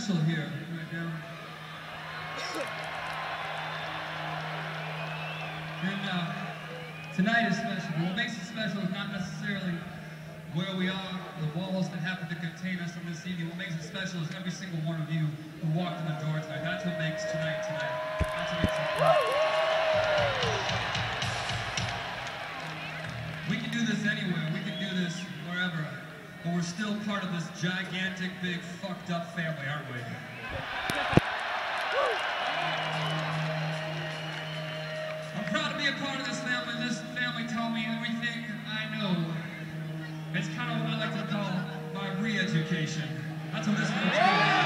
special here right now. And tonight is special. What makes it special is not necessarily where we are, the walls that happen to contain us on this evening. What makes it special is every single one of you who walked in the door tonight. That's what makes tonight tonight. That's what makes it tonight. We can do this anywhere. We can do this wherever. But we're still part of this gigantic, big, fucked up family, aren't we? I'm proud to be a part of this family. This family taught me everything I know. It's kind of what I like to call my re-education. That's what this one's doing.